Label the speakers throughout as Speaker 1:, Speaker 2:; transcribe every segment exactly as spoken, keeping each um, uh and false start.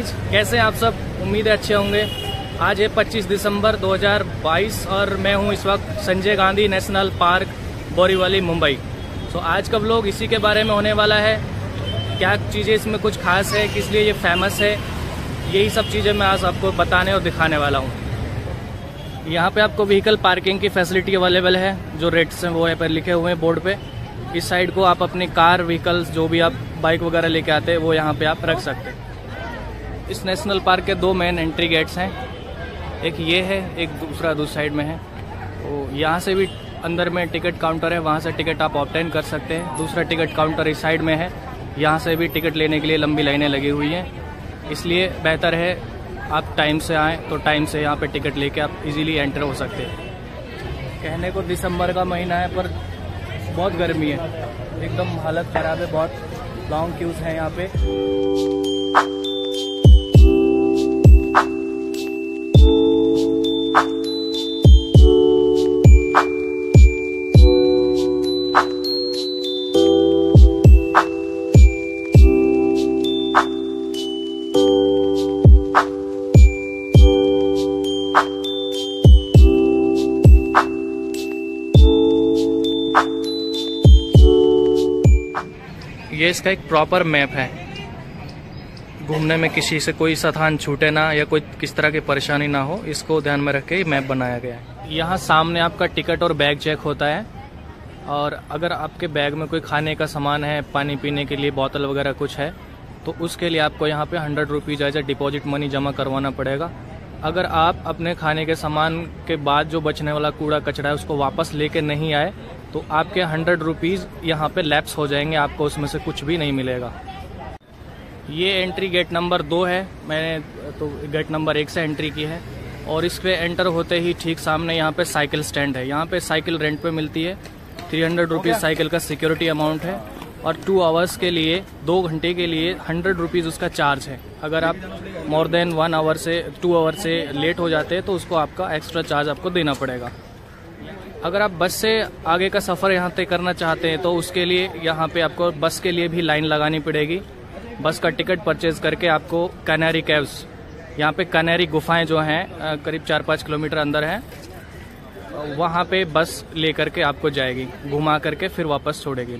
Speaker 1: Guys, कैसे हैं आप सब? उम्मीद है अच्छे होंगे। आज है पच्चीस दिसंबर दो हज़ार बाईस और मैं हूं इस वक्त संजय गांधी नेशनल पार्क, बोरीवली, मुंबई। तो आज का व्लॉग इसी के बारे में होने वाला है। क्या चीज़ें इसमें कुछ खास है, किस लिए ये फेमस है, यही सब चीज़ें मैं आज आपको बताने और दिखाने वाला हूँ। यहाँ पे आपको व्हीकल पार्किंग की फैसिलिटी अवेलेबल है, जो रेट्स हैं वो यहाँ पर लिखे हुए हैं बोर्ड पे। इस साइड को आप अपनी कार व्हीकल्स, जो भी आप बाइक वगैरह लेके आते हैं, वो यहाँ पे आप रख सकते हैं। इस नेशनल पार्क के दो मेन एंट्री गेट्स हैं, एक ये है, एक दूसरा दूसरी साइड में है। तो यहाँ से भी अंदर में टिकट काउंटर है, वहाँ से टिकट आप ऑब्टेन कर सकते हैं। दूसरा टिकट काउंटर इस साइड में है, यहाँ से भी टिकट लेने के लिए लंबी लाइनें लगी हुई हैं। इसलिए बेहतर है आप टाइम से आएँ, तो टाइम से यहाँ पे टिकट लेके आप इजीली एंटर हो सकते हैं। कहने को दिसंबर का महीना है, पर बहुत गर्मी है, एकदम हालत ख़राब है, बहुत लॉन्ग क्यूज़ हैं यहाँ पे। ये इसका एक प्रॉपर मैप है, घूमने में किसी से कोई स्थान छूटे ना, या कोई किस तरह की परेशानी ना हो, इसको ध्यान में रख के मैप बनाया गया है। यहाँ सामने आपका टिकट और बैग चेक होता है, और अगर आपके बैग में कोई खाने का सामान है, पानी पीने के लिए बोतल वगैरह कुछ है, तो उसके लिए आपको यहाँ पे hundred rupees as a deposit money जमा करवाना पड़ेगा। अगर आप अपने खाने के सामान के बाद जो बचने वाला कूड़ा कचरा है उसको वापस लेके नहीं आए, तो आपके हंड्रेड रुपीज़ यहाँ पे लैप्स हो जाएंगे, आपको उसमें से कुछ भी नहीं मिलेगा। ये एंट्री गेट नंबर दो है, मैंने तो गेट नंबर एक से एंट्री की है। और इस पे एंटर होते ही ठीक सामने यहाँ पे साइकिल स्टैंड है। यहाँ पे साइकिल रेंट पे मिलती है, थ्री हंड्रेड रुपीज़ साइकिल का सिक्योरिटी अमाउंट है, और टू आवर्स के लिए, दो घंटे के लिए हंड्रेड रुपीज़ उसका चार्ज है। अगर आप मोर देन वन आवर से टू आवर से लेट हो जाते हैं तो उसको आपका एक्स्ट्रा चार्ज आपको देना पड़ेगा। अगर आप बस से आगे का सफ़र यहाँ तय करना चाहते हैं तो उसके लिए यहाँ पे आपको बस के लिए भी लाइन लगानी पड़ेगी। बस का टिकट परचेज करके आपको कैनेरी केव्स, यहाँ पे कैनेरी गुफाएं जो हैं करीब चार पाँच किलोमीटर अंदर हैं, वहाँ पे बस ले करके आपको जाएगी, घुमा करके फिर वापस छोड़ेगी।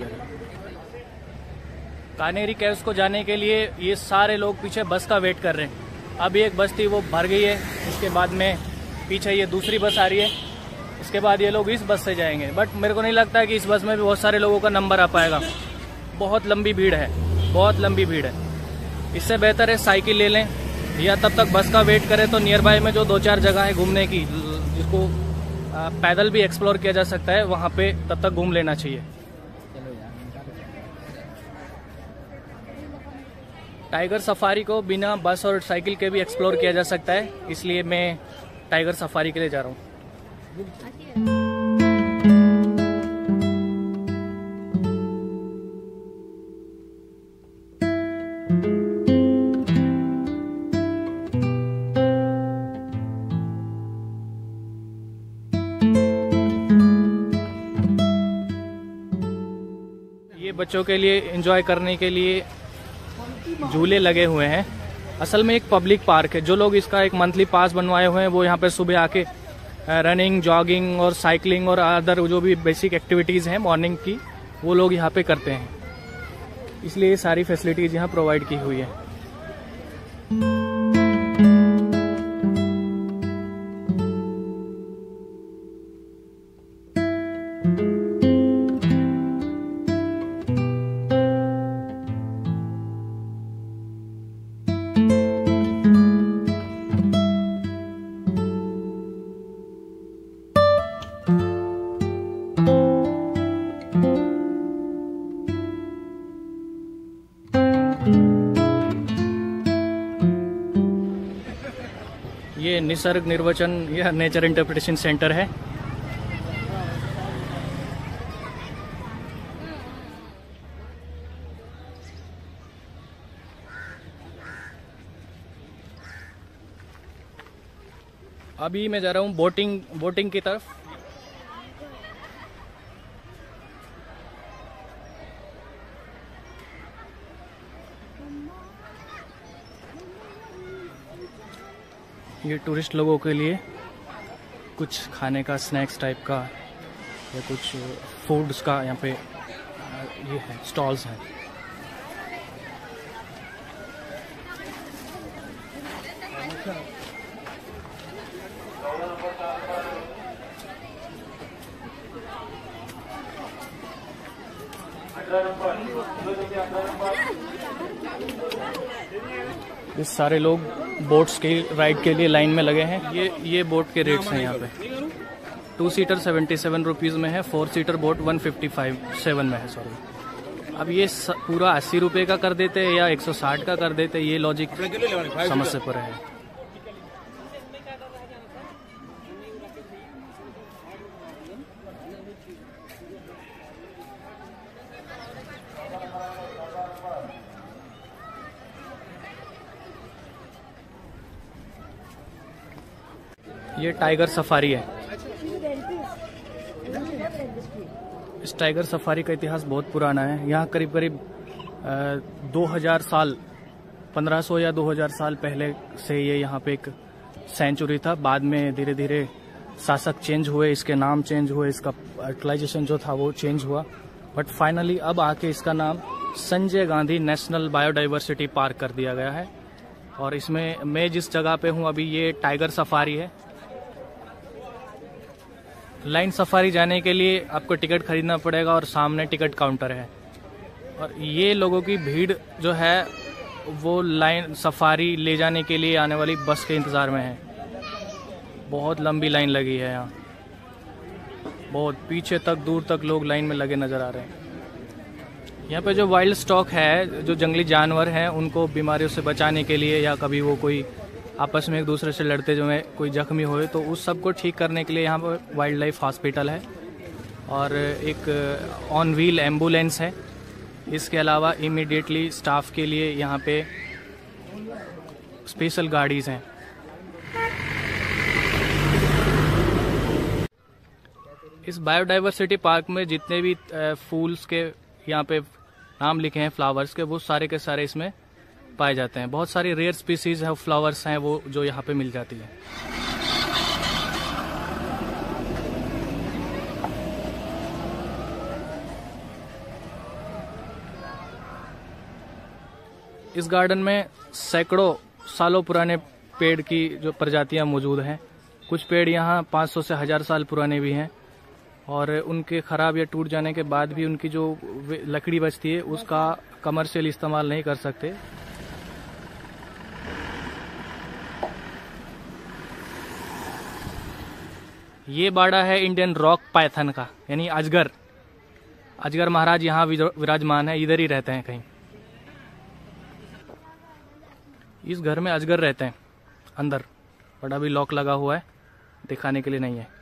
Speaker 1: कैनेरी केव्स को जाने के लिए ये सारे लोग पीछे बस का वेट कर रहे हैं। अभी एक बस थी वो भर गई है, इसके बाद में पीछे ये दूसरी बस आ रही है, इसके बाद ये लोग इस बस से जाएंगे। बट मेरे को नहीं लगता है कि इस बस में भी बहुत सारे लोगों का नंबर आ पाएगा, बहुत लंबी भीड़ है, बहुत लंबी भीड़ है। इससे बेहतर है साइकिल ले लें, या तब तक बस का वेट करें तो नियर बाय में जो दो चार जगह है घूमने की, जिसको पैदल भी एक्सप्लोर किया जा सकता है, वहाँ पे तब तक घूम लेना चाहिए। टाइगर सफारी को बिना बस और साइकिल के भी एक्सप्लोर किया जा सकता है, इसलिए मैं टाइगर सफारी के लिए जा रहा हूँ। ये बच्चों के लिए एंजॉय करने के लिए झूले लगे हुए हैं। असल में एक पब्लिक पार्क है। जो लोग इसका एक मंथली पास बनवाए हुए हैं वो यहाँ पे सुबह आके रनिंग, जॉगिंग और साइकिलिंग और अदर जो भी बेसिक एक्टिविटीज़ हैं मॉर्निंग की, वो लोग यहाँ पे करते हैं, इसलिए ये सारी फैसिलिटीज़ यहाँ प्रोवाइड की हुई है। ये निसर्ग निर्वचन या नेचर इंटरप्रिटेशन सेंटर है। अभी मैं जा रहा हूँ बोटिंग बोटिंग की तरफ। ये टूरिस्ट लोगों के लिए कुछ खाने का स्नैक्स टाइप का या कुछ फूड्स का यहाँ पे ये है, स्टॉल्स हैं। ये सारे लोग बोट्स के राइड के लिए लाइन में लगे हैं। ये ये बोट के रेट्स हैं यहाँ पे। Two seater seventy seven rupees में है, four seater boat one fifty five seven में है सॉरी। अब ये स, पूरा अस्सी रुपये का कर देते या एक सौ साठ का कर देते, ये लॉजिक समझ से परे है। ये टाइगर सफारी है। इस टाइगर सफारी का इतिहास बहुत पुराना है। यहाँ करीब करीब दो हज़ार साल, पंद्रह सौ या दो हज़ार साल पहले से ये यहाँ पे एक सेंचुरी था। बाद में धीरे धीरे शासक चेंज हुए, इसके नाम चेंज हुए, इसका यूटिलाइजेशन जो था वो चेंज हुआ, बट फाइनली अब आके इसका नाम Sanjay Gandhi national biodiversity park कर दिया गया है। और इसमें मैं जिस जगह पे हूँ अभी, ये टाइगर सफारी है। लाइन सफारी जाने के लिए आपको टिकट खरीदना पड़ेगा और सामने टिकट काउंटर है। और ये लोगों की भीड़ जो है वो लाइन सफारी ले जाने के लिए आने वाली बस के इंतज़ार में है। बहुत लंबी लाइन लगी है यहाँ, बहुत पीछे तक दूर तक लोग लाइन में लगे नज़र आ रहे हैं। यहाँ पे जो वाइल्ड स्टॉक है, जो जंगली जानवर हैं, उनको बीमारियों से बचाने के लिए या कभी वो कोई आपस में एक दूसरे से लड़ते जो है कोई जख्मी होए तो उस सब को ठीक करने के लिए यहाँ पर वाइल्ड लाइफ हॉस्पिटल है और एक ऑन व्हील एम्बुलेंस है। इसके अलावा इमीडिएटली स्टाफ के लिए यहाँ पे स्पेशल गाड़ीज़ हैं। इस बायोडाइवर्सिटी पार्क में जितने भी फूल्स के यहाँ पे नाम लिखे हैं, फ्लावर्स के, वो सारे के सारे इसमें पाए जाते हैं। बहुत सारी रेयर स्पीसीज है फ्लावर्स हैं वो जो यहाँ पे मिल जाती है। इस गार्डन में सैकड़ों सालों पुराने पेड़ की जो प्रजातियां मौजूद हैं। कुछ पेड़ यहाँ पाँच सौ से हजार साल पुराने भी हैं और उनके खराब या टूट जाने के बाद भी उनकी जो लकड़ी बचती है उसका कमर्शियल इस्तेमाल नहीं कर सकते। ये बाड़ा है इंडियन रॉक पाइथन का, यानी अजगर। अजगर महाराज यहाँ विराजमान है, इधर ही रहते हैं कहीं। इस घर में अजगर रहते हैं अंदर, बट अभी लॉक लगा हुआ है, दिखाने के लिए नहीं है।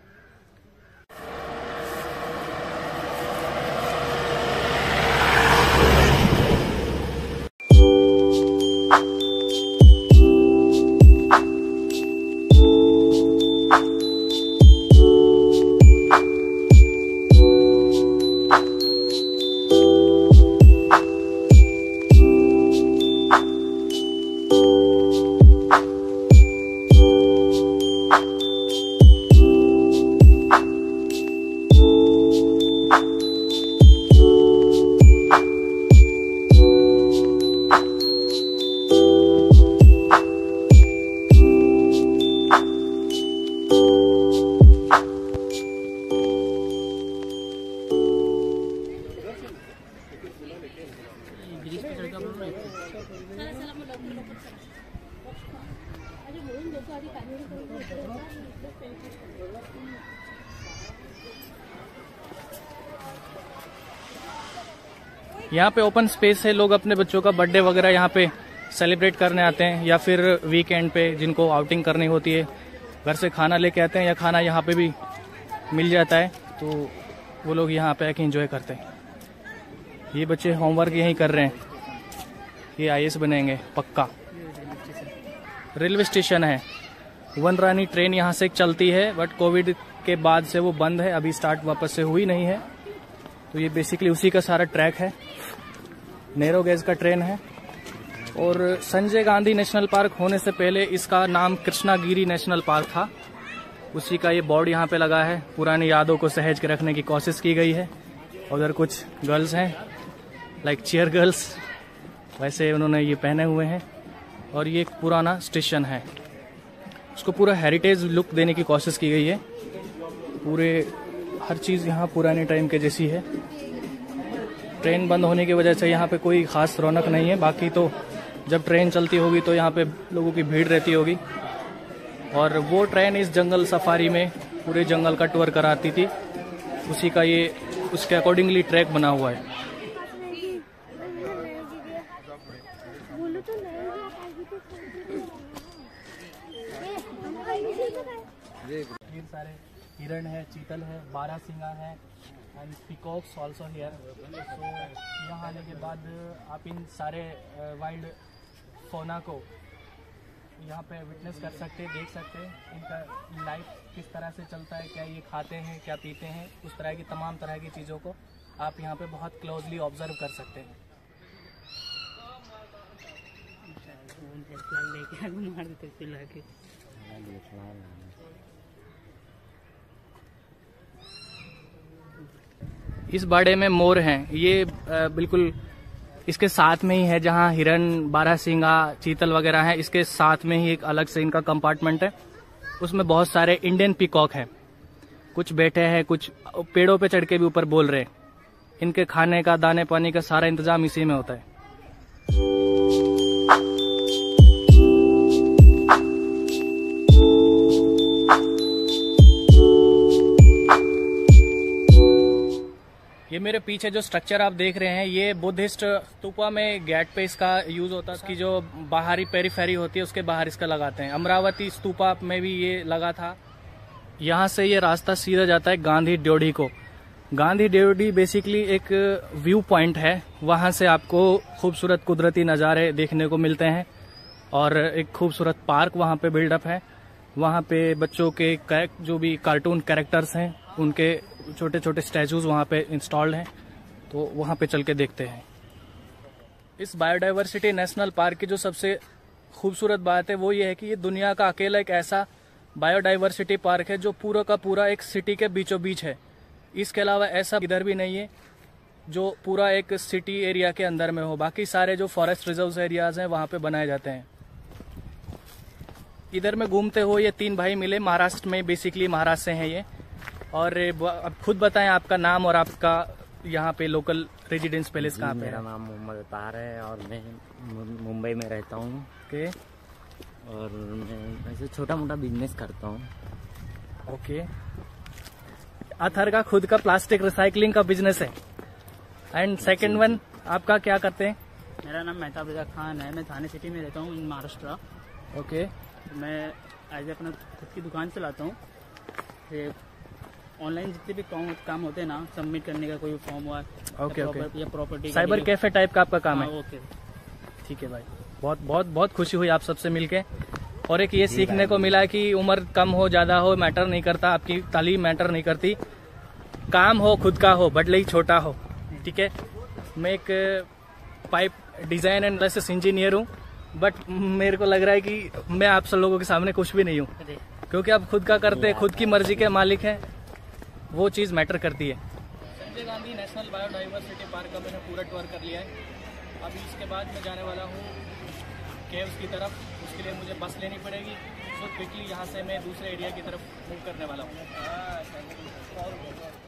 Speaker 1: यहाँ पे ओपन स्पेस है, लोग अपने बच्चों का बर्थडे वगैरह यहाँ पे सेलिब्रेट करने आते हैं या फिर वीकेंड पे जिनको आउटिंग करनी होती है घर से खाना लेके आते हैं या खाना यहाँ पे भी मिल जाता है तो वो लोग यहाँ पे आके एंजॉय करते हैं। ये बच्चे होमवर्क यहीं कर रहे हैं, ये आई ए एस बनेंगे पक्का। रेलवे स्टेशन है, वन रानी ट्रेन यहाँ से चलती है बट कोविड के बाद से वो बंद है, अभी स्टार्ट वापस से हुई नहीं है। तो ये बेसिकली उसी का सारा ट्रैक है, नैरो गेज का ट्रेन है और संजय गांधी नेशनल पार्क होने से पहले इसका नाम कृष्णागिरी नेशनल पार्क था। उसी का ये बोर्ड यहाँ पे लगा है। पुरानी यादों को सहेज के रखने की कोशिश की गई है। उधर कुछ गर्ल्स हैं, लाइक चीयर गर्ल्स, वैसे उन्होंने ये पहने हुए हैं। और ये एक पुराना स्टेशन है, उसको पूरा हेरिटेज लुक देने की कोशिश की गई है। पूरे हर चीज़ यहाँ पुराने टाइम के जैसी है। ट्रेन बंद होने की वजह से यहाँ पे कोई खास रौनक नहीं है, बाकी तो जब ट्रेन चलती होगी तो यहाँ पे लोगों की भीड़ रहती होगी। और वो ट्रेन इस जंगल सफारी में पूरे जंगल का टूर कराती थी, उसी का ये उसके अकॉर्डिंगली ट्रैक बना हुआ है। ढेर सारे हिरण है, चीतल है, बारहसिंगा है and peacocks also here. So यहाँ आने के बाद आप इन सारे वाइल्ड फौना को यहाँ पे विटनेस कर सकते हैं, देख सकते हैं इनका लाइफ किस तरह से चलता है, क्या ये खाते हैं, क्या पीते हैं, उस तरह की तमाम तरह की चीज़ों को आप यहाँ पे बहुत क्लोजली ऑब्जर्व कर सकते हैं। इस बाड़े में मोर हैं, ये बिल्कुल इसके साथ में ही है जहाँ हिरन, बारहसिंगा, चीतल वगैरह हैं। इसके साथ में ही एक अलग से इनका कंपार्टमेंट है, उसमें बहुत सारे इंडियन पीकॉक हैं। कुछ बैठे हैं, कुछ पेड़ों पे चढ़ के भी ऊपर बोल रहे हैं। इनके खाने का, दाने पानी का सारा इंतजाम इसी में होता है। ये मेरे पीछे जो स्ट्रक्चर आप देख रहे हैं, ये बुद्धिस्ट स्तूपा में गेट पे इसका यूज होता है। इसकी जो बाहरी पेरीफेरी होती है उसके बाहर इसका लगाते हैं। अमरावती स्तूपा में भी ये लगा था। यहाँ से ये रास्ता सीधा जाता है गांधी ड्योढ़ी को। गांधी ड्योढ़ी बेसिकली एक व्यू पॉइंट है, वहाँ से आपको खूबसूरत कुदरती नज़ारे देखने को मिलते हैं और एक खूबसूरत पार्क वहाँ पे बिल्डअप है। वहाँ पे बच्चों के जो भी कार्टून कैरेक्टर्स हैं उनके छोटे छोटे स्टैचूज वहाँ पे इंस्टॉल्ड हैं, तो वहाँ पे चल के देखते हैं। इस बायोडाइवर्सिटी नेशनल पार्क की जो सबसे खूबसूरत बात है वो ये है कि ये दुनिया का अकेला एक ऐसा बायोडाइवर्सिटी पार्क है जो पूरा का पूरा एक सिटी के बीचों बीच है। इसके अलावा ऐसा इधर भी नहीं है जो पूरा एक सिटी एरिया के अंदर में हो। बाकी सारे जो फॉरेस्ट रिजर्व एरियाज हैं वहाँ पे बनाए जाते हैं। इधर में घूमते हुए ये तीन भाई मिले, महाराष्ट्र में, बेसिकली महाराष्ट्र से हैं ये। और अब खुद बताएं आपका नाम और आपका यहाँ पे लोकल रेजिडेंस पैलेस कहाँ पे?
Speaker 2: मेरा नाम मोहम्मद अतार है और मैं मुंबई में रहता हूँ।
Speaker 1: ओके।
Speaker 2: और मैं ऐसे छोटा मोटा बिजनेस करता हूँ।
Speaker 1: ओके। अथर का खुद का प्लास्टिक रिसाइकलिंग का बिजनेस है। एंड सेकंड वन आपका क्या करते हैं?
Speaker 3: मेरा नाम मेहताब रजा खान है, मैं थाने सिटी में रहता हूँ, इन महाराष्ट्र।
Speaker 1: ओके।
Speaker 3: मैं एज अपना खुद की दुकान चलाता हूँ। ऑनलाइन जितने भी काम काम होते हैं ना, सबमिट करने का कोई फॉर्म हुआ
Speaker 1: ओके ओके
Speaker 3: या प्रॉपर्टी,
Speaker 1: साइबर कैफे टाइप का आपका काम है?
Speaker 3: ओके,
Speaker 1: ठीक है भाई, बहुत बहुत बहुत खुशी हुई आप सबसे मिलके। और एक ये सीखने को मिला कि उम्र कम हो ज्यादा हो मैटर नहीं करता, आपकी तालीम मैटर नहीं करती, काम हो खुद का हो भले ही छोटा हो। ठीक है, मैं एक pipe design and analysis engineer हूँ, बट मेरे को लग रहा है कि मैं आप सब लोगों के सामने कुछ भी नहीं हूँ, क्योंकि आप खुद का करते हैं, खुद की मर्जी के मालिक हैं, वो चीज़ मैटर करती है। Sanjay Gandhi national biodiversity park का मैंने पूरा टूर कर लिया है। अभी इसके बाद मैं जाने वाला हूँ केव्स की तरफ, उसके लिए मुझे बस लेनी पड़ेगी। सो क्विकली यहाँ से मैं दूसरे एरिया की तरफ मूव करने वाला हूँ।